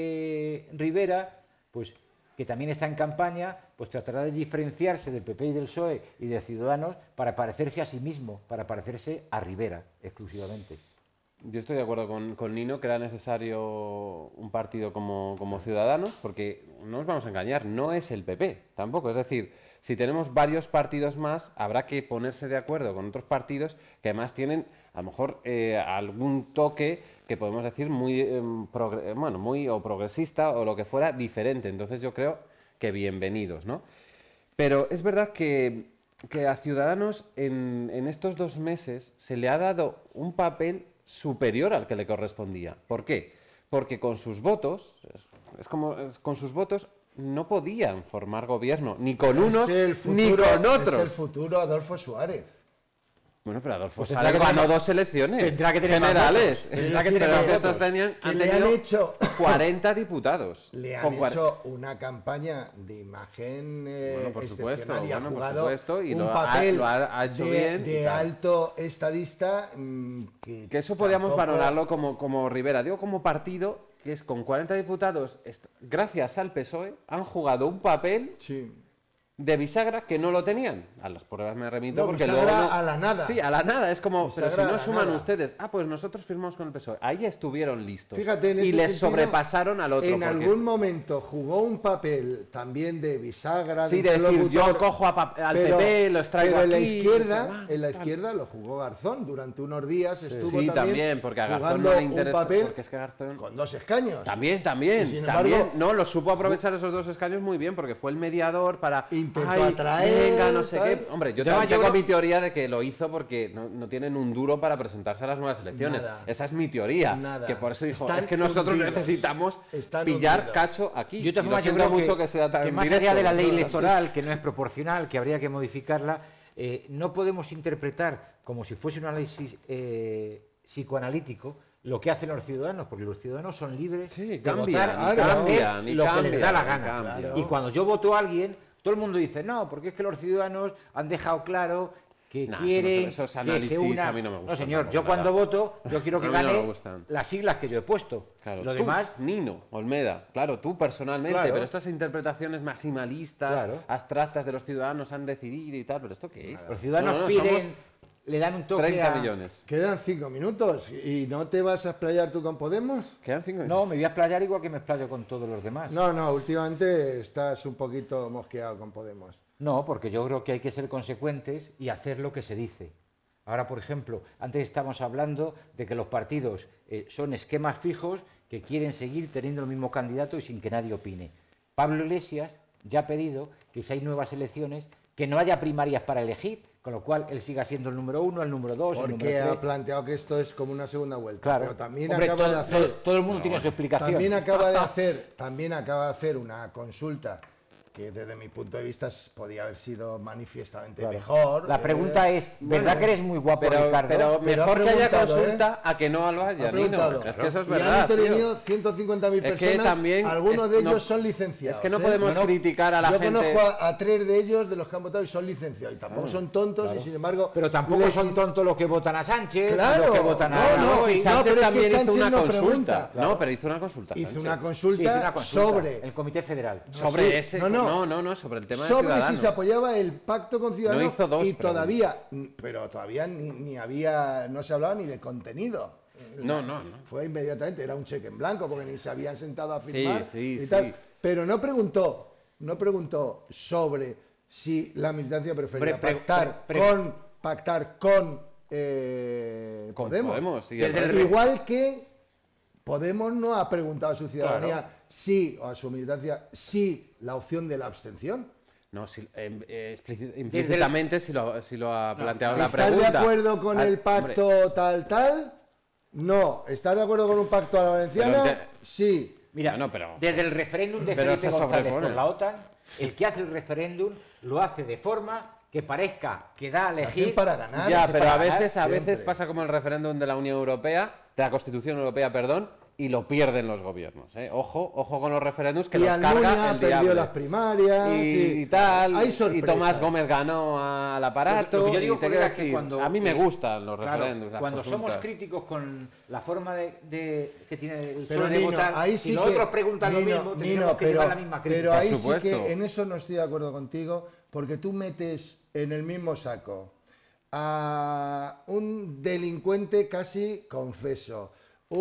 este Rivera, pues que también está en campaña, pues tratará de diferenciarse del P P y del P S O E y de Ciudadanos para parecerse a sí mismo, para parecerse a Rivera exclusivamente. Yo estoy de acuerdo con, con Nino que era necesario un partido como, como Ciudadanos, porque no nos vamos a engañar, no es el P P tampoco. Es decir, si tenemos varios partidos más, habrá que ponerse de acuerdo con otros partidos que además tienen a lo mejor eh, algún toque que podemos decir muy, eh, progre- bueno, muy o progresista o lo que fuera diferente. Entonces yo creo que bienvenidos, ¿no? Pero es verdad que, que a Ciudadanos en, en estos dos meses se le ha dado un papel superior al que le correspondía. ¿Por qué? Porque con sus votos, es, es como es- con sus votos no podían formar gobierno, ni con unos Es el ni futuro- con otros. Es el futuro Adolfo Suárez. Bueno, pero Adolfo Pues Suárez tendrá que ganó tener- dos elecciones tendrá que tener más generales. votos. Tendrá que tener Pero más que votos. estos tenían, Que han le han tenido hecho- cuarenta diputados. Le han Con cuar- hecho una campaña de imagen eh, Bueno, por supuesto, excepcional y ha bueno, por jugado supuesto, y un lo ha- papel lo ha- ha hecho de, bien y de tal. alto estadista mm, que, Que eso podíamos tampoco- valorarlo como, como Rivera. Digo, como partido, que es con cuarenta diputados, est- gracias al P S O E, han jugado un papel Sí. de bisagra que no lo tenían. A las pruebas me remito No, porque bisagra luego no- a la nada. Sí, a la nada. Es como, Bisagra pero a si no la suman nada. ustedes. Ah, pues nosotros firmamos con el P S O E. Ahí estuvieron listos. Fíjate, en y ese les sentido, sobrepasaron al otro. En porque- algún momento jugó un papel también de bisagra, Sí, de de decir, interlocutor, yo cojo a pap- al pero- P P, los traigo pero en la aquí, izquierda, ah, en la tal. izquierda lo jugó Garzón durante unos días, estuvo Sí, también, también, porque a Garzón jugando no le un interesa. papel Porque es que Garzón... con dos escaños. También, también, Y sin también. embargo, No, lo supo aprovechar esos dos escaños muy bien, porque fue el mediador para... Intentó "Ay, atraer, venga, no sé tal". qué. Hombre, yo Ya, también yo tengo creo- mi teoría de que lo hizo porque no, no tienen un duro para presentarse a las nuevas elecciones. Nada. Esa es mi teoría. Nada. Que por eso dijo, Están es que nosotros hundidos. necesitamos Están pillar hundidos. cacho aquí. Yo de todas Y lo formas, yo siento creo mucho que, que, sea tan que más directo, allá de la ley no es así. electoral, que no es proporcional, que habría que modificarla, eh, no podemos interpretar como si fuese un análisis eh, psicoanalítico lo que hacen los ciudadanos, porque los ciudadanos son libres Sí, de cambian, votar y y hacer cambian, y lo que les da la cambian, gana. cambian. Y cuando yo voto a alguien, todo el mundo dice, no, porque es que los ciudadanos han dejado claro que No, eso no- quieren esos que análisis se una... a mí no me gustan señor, tampoco, yo cuando nada. voto, yo quiero que A mí no me gane gustan. las siglas que yo he puesto. Claro, Lo tú, demás, Nino, Olmeda, claro, tú personalmente, Claro. pero estas interpretaciones maximalistas, Claro. abstractas de los ciudadanos han decidido y tal, pero ¿esto qué es? los ciudadanos No, no, no, piden... somos- le dan un toque treinta a... millones. Quedan cinco minutos y no te vas a explayar tú con Podemos. Quedan cinco No, me voy a explayar igual que me explayo con todos los demás. No, no, últimamente estás un poquito mosqueado con Podemos. No, porque yo creo que hay que ser consecuentes y hacer lo que se dice. Ahora, por ejemplo, antes estábamos hablando de que los partidos eh, son esquemas fijos que quieren seguir teniendo el mismo candidato y sin que nadie opine. Pablo Iglesias ya ha pedido que si hay nuevas elecciones, que no haya primarias para elegir, con lo cual él siga siendo el número uno, el número dos, el número Porque tres. ha planteado que esto es como una segunda vuelta. Claro. Pero también Hombre, acaba todo, de hacer... todo, todo el mundo tiene su explicación. También acaba de hacer, también acaba de hacer una consulta que desde mi punto de vista podía haber sido manifiestamente Claro. mejor. La pregunta eh, es, ¿verdad bueno, que eres muy guapo, Pero, Ricardo? pero Pero ha mejor que haya preguntado, consulta a que no lo ha haya, Nino. preguntado. Es que eso es Y han verdad, tío. intervenido ciento cincuenta mil Es que personas, también algunos es- de ellos no- son licenciados. Es que no ¿eh? podemos No, no. criticar a la Yo gente... conozco a, a tres de ellos de los que han votado y son licenciados. Y tampoco son tontos y sin embargo... Pero tampoco les- son tontos los que votan a Sánchez, Claro, los que votan a no, no, Rajoy. Si no, Sánchez pero es que también hizo Sánchez una no consulta. pregunta. No, pero hizo una consulta. Hizo Sánchez. una Sí, consulta, hizo una consulta, sobre... el Comité Federal. Sobre Sí, ese... no, no. no, no, no, sobre el tema de sobre Ciudadanos. si se apoyaba el pacto con Ciudadanos No hizo dos y preguntas. todavía, pero todavía ni, ni había, no se hablaba ni de contenido. No, no, no. Fue inmediatamente, era un cheque en blanco porque ni se habían sentado a firmar sí, y sí. tal. Pero no preguntó, no preguntó sobre si la militancia prefería Pre- pre- pactar pre- pre- con pactar con, eh, Con Podemos. Podemos, y el Desde el resto. Igual que Podemos no ha preguntado a su ciudadanía Claro. sí, o a su militancia, sí la opción de la abstención. No, si, eh, eh, explici- implícitamente si lo, si lo ha planteado la ¿Estás pregunta. de acuerdo con Ah, el pacto hombre, tal, tal? No. ¿Estás de acuerdo con un pacto a la valenciana? Pero ente- Sí. Mira, Bueno, pero- desde el referéndum de pero Felipe se González sobrepone. por la OTAN, el que hace el referéndum lo hace de forma que parezca que da a Se elegir... hacen para ganar. Ya, hace pero para a ganar veces, a siempre. veces pasa como el referéndum de la Unión Europea, de la Constitución Europea, perdón, y lo pierden los gobiernos. ¿eh? Ojo, ojo con los referéndums que Y los Almunia carga el perdió diablo. las primarias. y, sí. y tal, Hay y sorpresas. Tomás Gómez ganó al aparato. Lo que yo digo, y te colega, quiero es que decir, cuando- a mí me que- gustan los Claro, referéndums. las cuando somos consultas. críticos con la forma de, de- que tiene el Pero PSOE de Nino, votar, ahí si sí los que, otros preguntan lo Nino, mismo, Nino, tendríamos que pero, llevar la misma crítica. pero ahí Por sí supuesto. que en eso no estoy de acuerdo contigo, porque tú metes en el mismo saco a un delincuente casi confeso,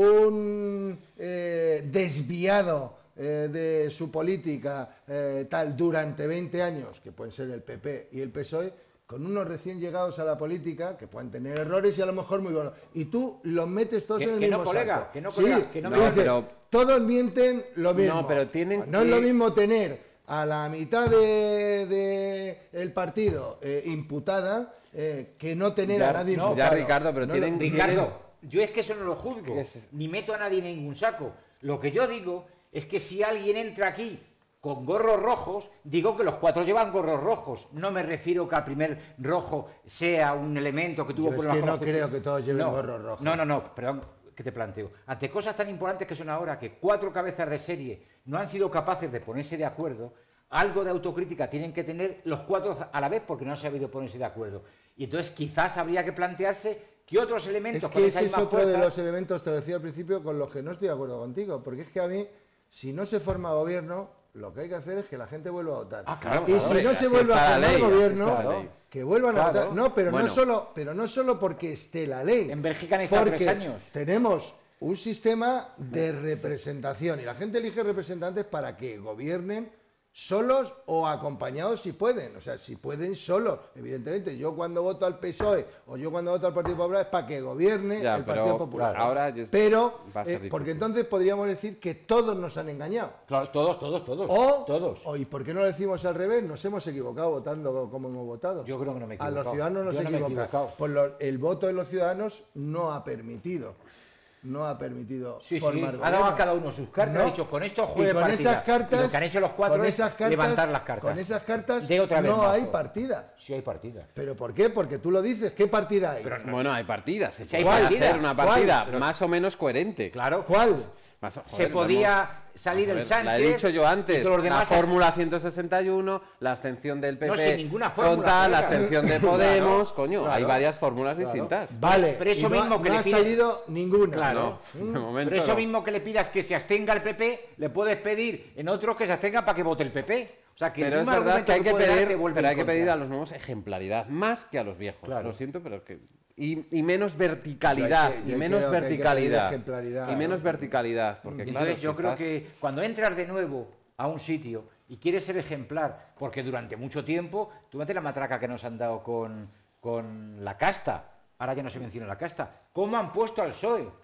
un eh, desviado eh, de su política eh, tal durante veinte años, que pueden ser el P P y el P S O E, con unos recién llegados a la política que pueden tener errores y a lo mejor muy buenos. Y tú los metes todos Que- en el que no, mismo colega, saco. que no, Sí, colega, que no tú me- dices, pero- todos mienten lo mismo. No, pero tienen No es que- lo mismo tener a la mitad de, de el partido eh, imputada eh, que no tener Ya- a nadie no, imputado. ya, Ricardo, pero No tienen- lo- Ricardo, yo es que eso no lo juzgo, ¿Qué es? ni meto a nadie en ningún saco. Lo que yo digo es que si alguien entra aquí con gorros rojos, digo que los cuatro llevan gorros rojos. No me refiero que al primer rojo sea un elemento que tuvo Yo es problemas que con no la justicia. creo que todos lleven No, gorros rojos. No, no, no, perdón, que te planteo. Ante cosas tan importantes que son ahora, que cuatro cabezas de serie no han sido capaces de ponerse de acuerdo, algo de autocrítica tienen que tener los cuatro a la vez porque no han sabido ponerse de acuerdo. Y entonces quizás habría que plantearse que otros elementos Es con que esa ese es misma otro de fuerza- los elementos, te lo decía al principio, con los que no estoy de acuerdo contigo. Porque es que a mí, si no se forma gobierno, lo que hay que hacer es que la gente vuelva a votar. Ah, claro, y claro, si hombre, no se así vuelve a está la formar ley, así gobierno, está la ley. que vuelvan a Claro. votar. No, pero Bueno. no solo, pero no solo porque esté la ley. En Bélgica han estado porque tres años. tenemos un sistema de representación y la gente elige representantes para que gobiernen solos o acompañados si pueden, o sea, si pueden solos, evidentemente. Yo cuando voto al P S O E o yo cuando voto al Partido Popular es para que gobierne Ya, el pero Partido Popular. ahora ya es- pero, va a ser eh, difícil. porque entonces podríamos decir que todos nos han engañado. Claro, todos, todos, todos. O, todos. o, ¿y por qué no lo decimos al revés? Nos hemos equivocado votando como hemos votado. Yo creo que no me he A los equivocado. ciudadanos nos Yo no me he equivoca. equivocado. Pues lo- el voto de los ciudadanos no ha permitido. No ha permitido Sí, sí, formar ha dado gobierno. a cada uno sus cartas, No. ha dicho, con esto Y juegue con partida. esas cartas, Y lo que han hecho los cuatro con es esas cartas, levantar las cartas. Con esas cartas De otra vez no mazo. hay partida. Sí hay partida. ¿Pero por qué? Porque tú lo dices. ¿Qué partida hay? Pero no- Bueno, hay partidas. Se hay puede partida. hacer una ¿Cuál? partida Pero- más o menos coherente. Claro. ¿Cuál? Más o- Se joder, podía vamos- salir el vamos a ver, Sánchez. La he dicho yo y antes. todos los demás- La fórmula ciento sesenta y uno, la abstención del P P. No, sin ninguna fórmula, contra la colega. abstención de Podemos. Claro, coño, claro. hay varias fórmulas Claro. distintas. Vale. Pero eso y no ha- mismo que no le ha pides- salido ninguna. Claro. No, de momento Pero eso no. mismo que le pidas que se abstenga el P P, le puedes pedir en otros que se abstenga para que vote el P P. O sea, que pero el es mismo verdad que hay que argumento puede dar pedir, te vuelve pero hay en que contra. pedir a los nuevos ejemplaridad, más que a los viejos. Claro. Lo siento, pero que y, y menos verticalidad, Yo hay que- y yo menos creo que hay que pedir verticalidad, ejemplaridad, y menos ¿no? verticalidad, porque Y claro, entonces si yo creo estás- que cuando entras de nuevo a un sitio y quieres ser ejemplar, porque durante mucho tiempo, tú fíjate la matraca que nos han dado con, con la casta, ahora ya no se menciona la casta, ¿cómo han puesto al P S O E?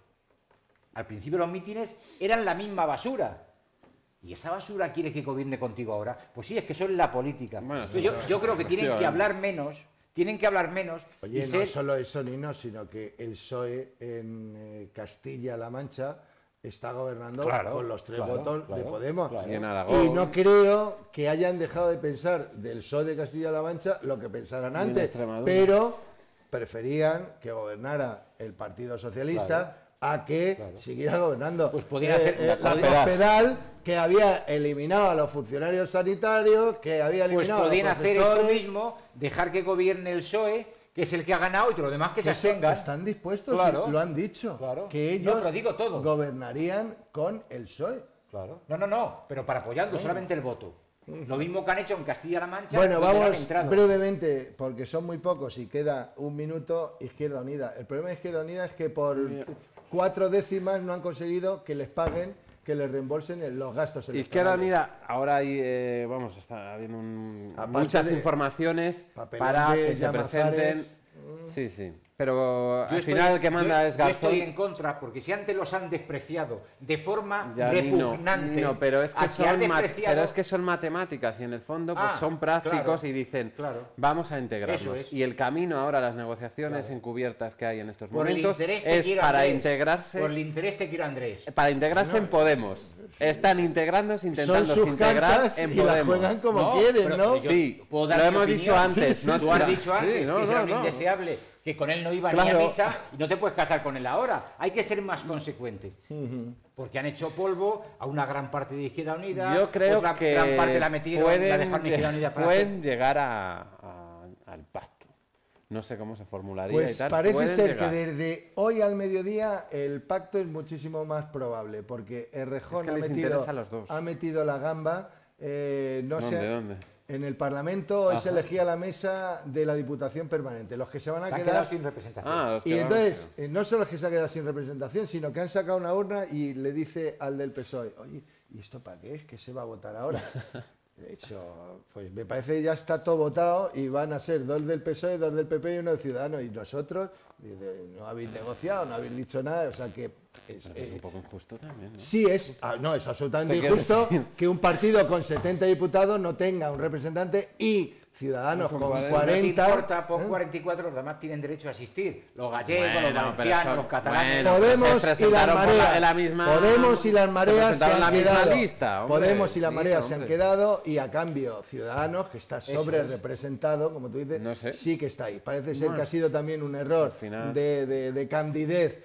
Al principio los mítines eran la misma basura. ¿Y esa basura quiere que gobierne contigo ahora? Pues sí, es que eso es la política. Bueno, Entonces, sí, yo, yo creo que tienen que efectivamente. hablar menos, tienen que hablar menos Oye, y no ser... solo eso, Nino, sino que el P S O E en eh, Castilla-La Mancha está gobernando Claro, con los tres claro, votos claro, de Podemos. claro. Y en Aragón. Y no creo que hayan dejado de pensar del P S O E de Castilla-La Mancha lo que pensaran en antes, Extremadura. pero preferían que gobernara el Partido Socialista a que claro. siguiera gobernando. Pues podían hacer eh, una la cosa. Cospedal, que había eliminado a los funcionarios sanitarios, que había Pues eliminado podían a los hacer esto profesores. mismo, dejar que gobierne el P S O E, que es el que ha ganado, y todo lo demás que se Eso abstengan. están dispuestos, Claro. y lo han dicho, Claro. que No, ellos pero digo todos. gobernarían con el P S O E. Claro. No, no, no, pero para apoyando solamente el voto. Lo mismo que han hecho en Castilla-La Mancha. Bueno, donde no han vamos entrado. brevemente, porque son muy pocos y queda un minuto, Izquierda Unida. El problema de Izquierda Unida es que por cuatro décimas no han conseguido que les paguen, que les reembolsen el- los gastos electorales. Izquierda Unida, ahora hay, eh, vamos, está habiendo un- Aparte muchas de informaciones papelones, para que se llamazares. presenten. Sí, sí. Pero Yo al estoy- final el que manda yo- es Yo estoy Garzón. en contra, porque si antes los han despreciado de forma Ya, Nino, repugnante. Nino, pero es que a que han son ma- despreciado- pero es que son matemáticas y en el fondo pues Ah, son prácticos claro, y dicen claro. vamos a integrarnos. Eso es. Y el camino ahora, las negociaciones encubiertas que hay en estos Por el momentos interés te es quiero para Andrés. integrarse Por el interés te quiero Andrés. para integrarse en Podemos. Están integrándose, Son intentando sus integrar cartas en y las Podemos. juegan como No, quieren, pero- ¿no? pero yo- Sí, puedo lo dar mi hemos opinión. dicho antes. Sí, no tú has será- dicho antes Sí, no, que no, era un no. indeseable, que con él no iba ni Claro. a misa y no te puedes casar con él ahora. Hay que ser más consecuente. Porque han hecho polvo a una gran parte de Izquierda Unida. Yo creo otra que gran parte la metieron, pueden, la dejaron Izquierda Unida para pueden hacer- llegar a, a- al pacto. No sé cómo se formularía Pues y tal. parece pueden ser llegar. que desde hoy al mediodía el pacto es muchísimo más probable, porque Errejón Es que ha, les metido, interesa a los dos. ha metido la gamba. eh, no ¿Dónde, sé, dónde? En el Parlamento hoy se Ajá. elegía la mesa de la Diputación Permanente. Los que se van a Se han quedar. quedado sin representación. Ah, los que Y van- entonces, eh, no solo es que se ha quedado sin representación, sino que han sacado una urna y le dice al del P S O E, oye, ¿y esto para qué es? ¿Qué se va a votar ahora? De hecho, pues me parece que ya está todo votado y van a ser dos del P S O E, dos del P P y uno de Ciudadanos. Y nosotros, dice, no habéis negociado, no habéis dicho nada, o sea que... es- Pero es eh, un poco injusto también, ¿no? Sí, es, ah, no, es absolutamente Te quiero injusto decir. que un partido con setenta diputados no tenga un representante y Ciudadanos Con con cuarenta. No te cuarenta. importa, pon ¿eh? cuarenta y cuatro, los demás tienen derecho a asistir. Los gallegos, Bueno, los pero valencianos, son- los catalanes. bueno, Podemos se y las presentaron por la- mareas. en la misma- Podemos y las se mareas se, presentaron en han la misma quedado. lista, hombre. Podemos y las Sí, mareas se han hombre. quedado y a cambio Ciudadanos, que está Eso sobre es. representado, como tú dices, No sé. sí que está ahí. Parece ser Bueno. que ha sido también un error Al final. de, de, de candidez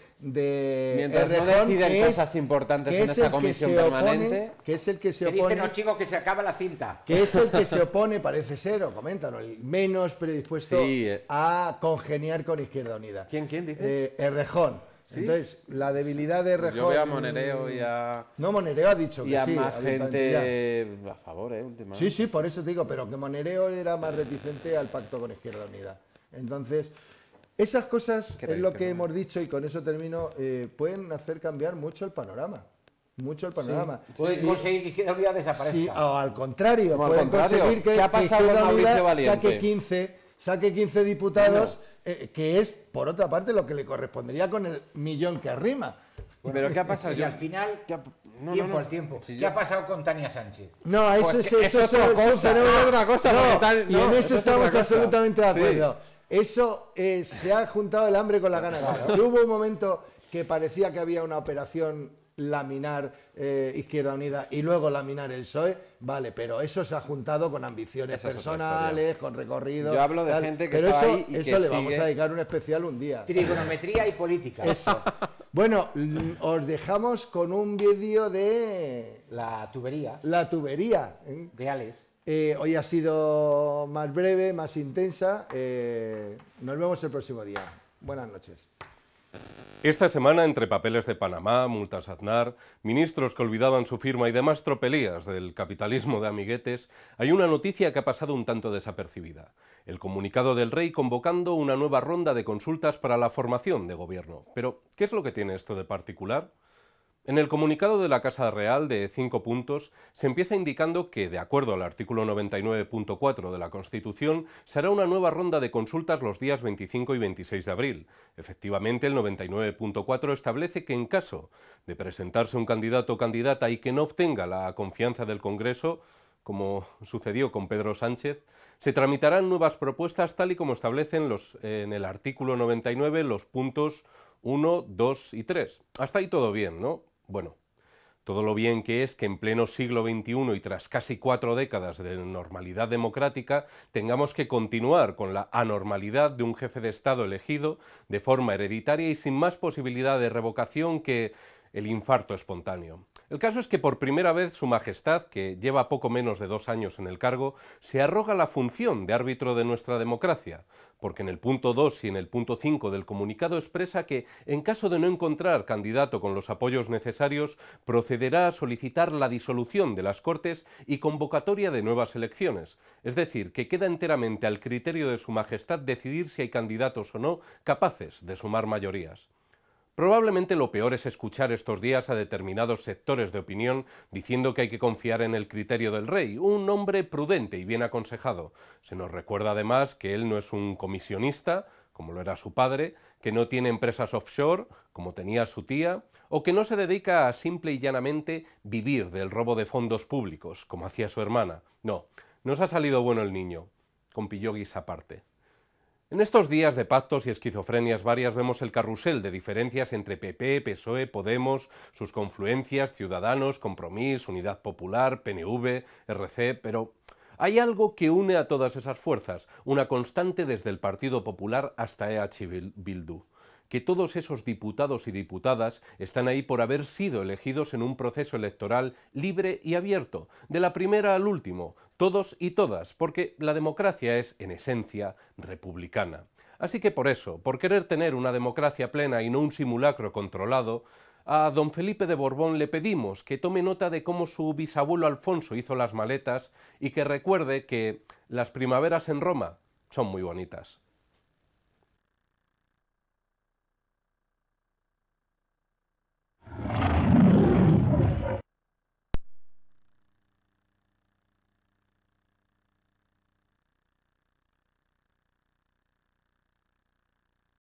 de Mientras no Errejón, deciden que es- cosas importantes que en es esa el que comisión se opone- permanente. que es el que se Que dicen opone los chicos que se acaba la cinta. que es el que se opone, parece ser, o comentan, o el menos predispuesto Sí, eh. a congeniar con Izquierda Unida. ¿Quién, quién dices? Eh, Errejón. ¿Sí? Entonces, la debilidad de Errejón... Yo veo a Monereo y a, No, Monereo ha dicho y que a sí. más abiertamente ya. gente a favor, ¿eh? Últimamente. Sí, sí, por eso te digo, pero que Monereo era más reticente al pacto con Izquierda Unida. Entonces, esas cosas Qué es lo radical, que ¿no? hemos dicho y con eso termino, eh, pueden hacer cambiar mucho el panorama. Mucho el panorama. Pueden Sí. conseguir que Izquierda Unida desaparezca. Sí, o al contrario, Como al pueden contrario, conseguir que, ¿qué ha que pasado Izquierda con Mauricio Unida Valiente? saque quince, saque quince diputados, eh, que es, por otra parte, lo que le correspondería con el millón que arrima. ¿Pero qué ha pasado? Y Yo- al final, ¿Qué ha- no, tiempo no, no. al tiempo. Sí, ¿Qué yo- ha pasado con Tania Sánchez? No, eso, Pues es, que eso, eso es otra eso es un cosa, fenómeno- es otra cosa, No, porque tal- y no, en eso eso es otra estamos cosa. absolutamente de Sí. acuerdo. Eso eh, se ha juntado el hambre con la gana. Que hubo un momento que parecía que había una operación laminar eh, Izquierda Unida y luego laminar el P S O E, vale, pero eso se ha juntado con ambiciones Esa es otra personales, con recorridos. Yo hablo de tal. gente que pero estaba eso, ahí y eso que le vamos sigue- a dedicar un especial un día. Trigonometría y política. Eso. Bueno, mm, os dejamos con un vídeo de La tubería la tubería. ¿eh? de Alex. Eh, hoy ha sido más breve, más intensa. Eh, nos vemos el próximo día. Buenas noches. Esta semana, entre papeles de Panamá, multas Aznar, ministros que olvidaban su firma y demás tropelías del capitalismo de amiguetes, hay una noticia que ha pasado un tanto desapercibida. El comunicado del Rey convocando una nueva ronda de consultas para la formación de gobierno. Pero, ¿qué es lo que tiene esto de particular? En el comunicado de la Casa Real de cinco puntos se empieza indicando que, de acuerdo al artículo noventa y nueve punto cuatro de la Constitución, se hará una nueva ronda de consultas los días veinticinco y veintiséis de abril. Efectivamente, el noventa y nueve punto cuatro establece que en caso de presentarse un candidato o candidata y que no obtenga la confianza del Congreso, como sucedió con Pedro Sánchez, se tramitarán nuevas propuestas tal y como establecen los, en el artículo noventa y nueve los puntos uno, dos y tres. Hasta ahí todo bien, ¿no? Bueno, todo lo bien que es que en pleno siglo veintiuno y tras casi cuatro décadas de normalidad democrática tengamos que continuar con la anormalidad de un jefe de Estado elegido de forma hereditaria y sin más posibilidad de revocación que el infarto espontáneo. El caso es que por primera vez Su Majestad, que lleva poco menos de dos años en el cargo, se arroga la función de árbitro de nuestra democracia, porque en el punto dos y en el punto cinco del comunicado expresa que, en caso de no encontrar candidato con los apoyos necesarios, procederá a solicitar la disolución de las Cortes y convocatoria de nuevas elecciones. Es decir, que queda enteramente al criterio de Su Majestad decidir si hay candidatos o no capaces de sumar mayorías. Probablemente lo peor es escuchar estos días a determinados sectores de opinión diciendo que hay que confiar en el criterio del Rey, un hombre prudente y bien aconsejado. Se nos recuerda además que él no es un comisionista, como lo era su padre, que no tiene empresas offshore, como tenía su tía, o que no se dedica a simple y llanamente vivir del robo de fondos públicos, como hacía su hermana. No, nos ha salido bueno el niño, con pilloguis aparte. En estos días de pactos y esquizofrenias varias vemos el carrusel de diferencias entre P P, P S O E, Podemos, sus confluencias, Ciudadanos, Compromís, Unidad Popular, P N V, R C, pero hay algo que une a todas esas fuerzas, una constante desde el Partido Popular hasta E H Bildu, que todos esos diputados y diputadas están ahí por haber sido elegidos en un proceso electoral libre y abierto, de la primera al último, todos y todas, porque la democracia es, en esencia, republicana. Así que por eso, por querer tener una democracia plena y no un simulacro controlado, a don Felipe de Borbón le pedimos que tome nota de cómo su bisabuelo Alfonso hizo las maletas y que recuerde que las primaveras en Roma son muy bonitas.